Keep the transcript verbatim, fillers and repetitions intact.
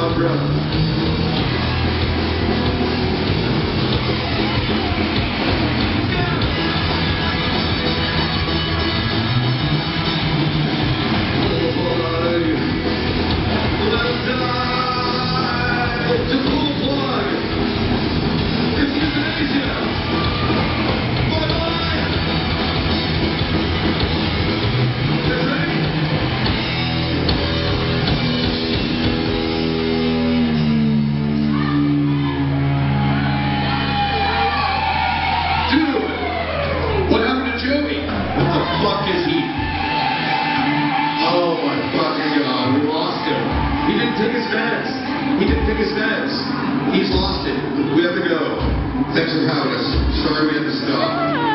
fuck is he? Oh my fucking god, we lost him. He didn't take his meds. He didn't take his meds. He's lost it. We have to go. Thanks for having us. Sorry we had to stop.